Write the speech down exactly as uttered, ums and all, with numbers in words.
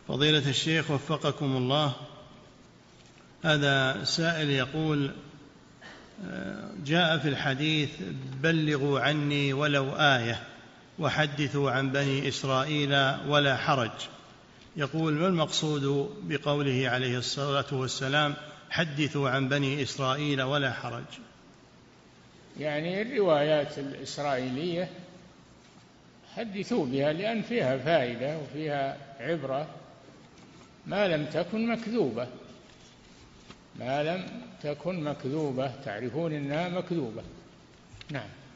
فضيلة الشيخ وفقكم الله، هذا سائل يقول: جاء في الحديث بلغوا عني ولو آية وحدثوا عن بني إسرائيل ولا حرج. يقول: ما المقصود بقوله عليه الصلاة والسلام حدثوا عن بني إسرائيل ولا حرج؟ يعني الروايات الإسرائيلية حدثوا بها لأن فيها فائدة وفيها عبرة ما لم تكن مكذوبة، ما لم تكن مكذوبة تعرفون أنها مكذوبة. نعم.